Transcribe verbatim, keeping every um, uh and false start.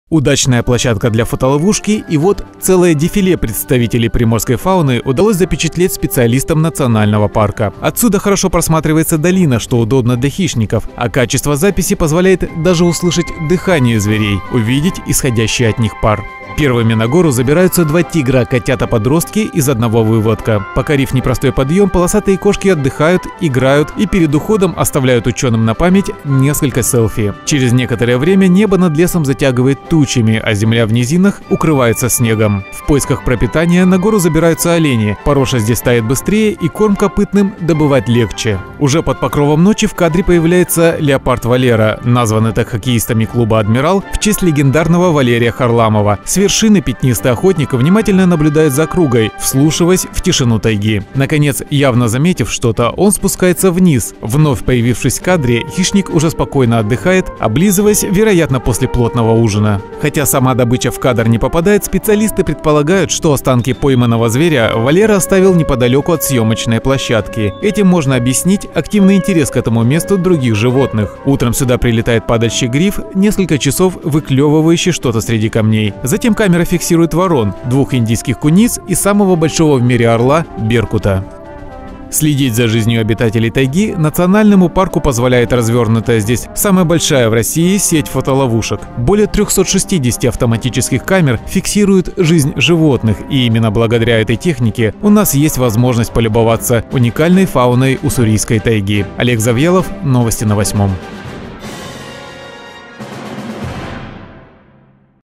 Удачная площадка для фотоловушки, и вот целое дефиле представителей приморской фауны удалось запечатлеть специалистам национального парка. Отсюда хорошо просматривается долина, что удобно для хищников, а качество записи позволяет даже услышать дыхание зверей, увидеть исходящий от них пар. Первыми на гору забираются два тигра, котята-подростки из одного выводка. Покорив непростой подъем, полосатые кошки отдыхают, играют и перед уходом оставляют ученым на память несколько селфи. Через некоторое время небо над лесом затягивает тучами, а земля в низинах укрывается снегом. В поисках пропитания на гору забираются олени. Пороша здесь тает быстрее, и корм копытным добывать легче. Уже под покровом ночи в кадре появляется леопард Валера, названный так хоккеистами клуба «Адмирал» в честь легендарного Валерия Харламова. С вершины пятнистый охотник внимательно наблюдает за округой, вслушиваясь в тишину тайги. Наконец, явно заметив что-то, он спускается вниз. Вновь появившись в кадре, хищник уже спокойно отдыхает, облизываясь, вероятно, после плотного ужина. Хотя сама добыча в кадр не попадает, специалисты предполагают, что останки пойманного зверя Валера оставил неподалеку от съемочной площадки. Этим можно объяснить активный интерес к этому месту других животных. Утром сюда прилетает падальщик гриф, несколько часов выклевывающий что-то среди камней. Затем камера фиксирует ворон, двух индийских куниц и самого большого в мире орла – беркута. Следить за жизнью обитателей тайги национальному парку позволяет развернутая здесь самая большая в России сеть фотоловушек. Более трёхсот шестидесяти автоматических камер фиксируют жизнь животных, и именно благодаря этой технике у нас есть возможность полюбоваться уникальной фауной уссурийской тайги. Олег Завьялов, новости на восьмом.